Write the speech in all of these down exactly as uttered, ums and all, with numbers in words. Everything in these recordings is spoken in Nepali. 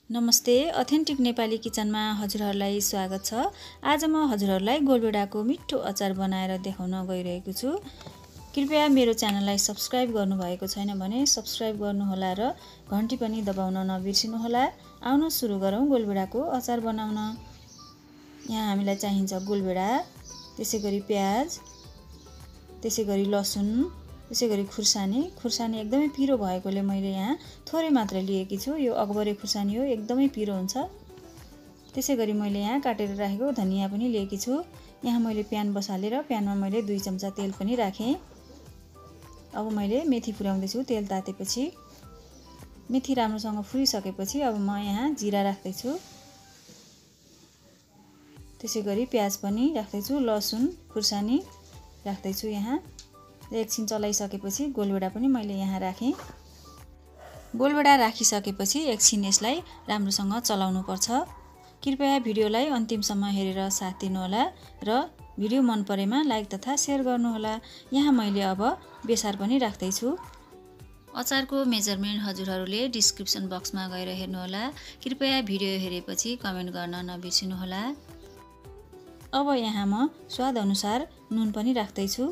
नमस्ते, अथेन्टिक नेपाली किचनमा हजुरहरूलाई स्वागत छ। आज म हजुरहरूलाई गोलभेडाको मिठो अचार बनाएर देखाउन गइरहेको छु। कृपया मेरो च्यानललाई सब्स्क्राइब गर्नुभएको छैन भने सब्स्क्राइब गर्नुहोला र घण्टी पनि दबाउन नबिर्सिनुहोला। आउन सुरु गरौँ गोलभेडाको अचार बनाउन। यहाँ हामीलाई चाहिन्छ गोलभेडा, त्यसैगरी प्याज, त्यसैगरी लसुन, त्यसैगरी खुर्सानी। खुर्सानी एकदमै पिरो भएकोले मैले यहाँ थोरै मात्र लिएकी छु। यो अकबरे खुर्सानी हो, एकदमै पिरो हुन्छ। त्यसैगरी मैले यहाँ काटेर राखेको धनिया पनि लिएकी छु। यहाँ मैले प्यान बसालेर प्यानमा मैले दुई चम्चा तेल पनि राखेँ। अब मैले मेथी पुर्याउँदै छु। तेल तातेपछि मेथी राम्रोसँग फुलिसकेपछि अब म यहाँ जिरा राख्दै छु। त्यसैगरी प्याज पनि राख्दै छु, लसुन, खुर्सानी राख्दै छु यहाँ। एकछिन चलाइसकेपछि गोलभेडा पनि मैले यहाँ राखेँ। गोलभेडा राखिसकेपछि एकछिन यसलाई राम्रोसँग चलाउनु पर्छ। कृपया भिडियोलाई अन्तिमसम्म हेरेर साथ दिनुहोला र भिडियो मन परेमा लाइक तथा शेयर गर्नुहोला। यहाँ मैले अब बेसार पनि राख्दै छु। अचारको मेजरमेन्ट हजुरहरूले डिस्क्रिप्सन बक्समा गएर हेर्नुहोला। कृपया भिडियो हेरेपछि कमेन्ट गर्न नबिर्सिनुहोला। अब यहाँ म स्वाद अनुसार नुन पनि राख्दै छु।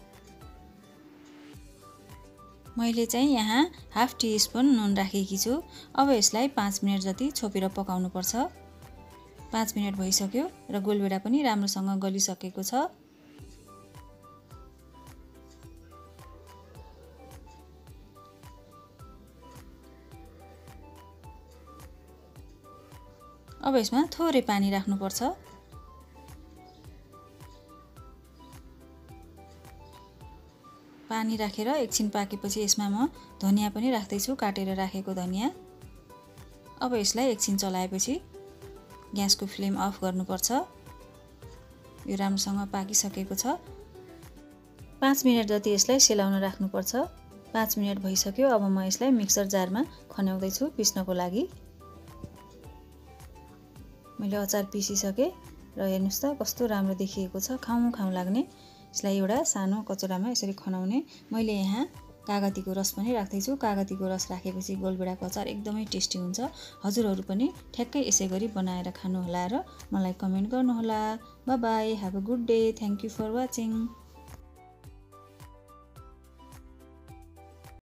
मैले चाहिँ यहाँ हाफ टी स्पुन नुन राखेकी छु। अब यसलाई पाँच मिनट जति छोपेर पकाउनु पर्छ। पाँच मिनट भइसक्यो र गोलभेडा पनि राम्रोसँग गलिसकेको छ। अब यसमा थोरै पानी राख्नुपर्छ। पानी राखेर एकछिन पाकेपछि यसमा म धनिया पनि राख्दै छु, काटेर राखेको धनिया। अब यसलाई एकछिन चलाएपछि ग्यासको फ्लेम अफ गर्नुपर्छ। यो राम्रोसँग पाकिसकेको छ। पाँच मिनट जति यसलाई सेलाउन राख्नुपर्छ। पाँच मिनट भइसक्यो। अब म यसलाई मिक्सर जारमा खन्याउँदै छु पिस्नको लागि। मैले अचार पिसिसकेँ र हेर्नुस् त कस्तो राम्रो देखिएको छ, खाउँ खाउँ लाग्ने। यसलाई एउटा सानो कचौरामा यसरी खनाउने। मैले यहाँ कागतीको रस पनि राख्दै छु। कागतीको रस राखेपछि गोलभेडाको अचार एकदमै टेस्टी हुन्छ। हजुरहरू पनि ठ्याक्कै यसै गरी बनाएर खानुहोला र मलाई कमेन्ट गर्नुहोला। Bye bye, have a good day, thank you for watching.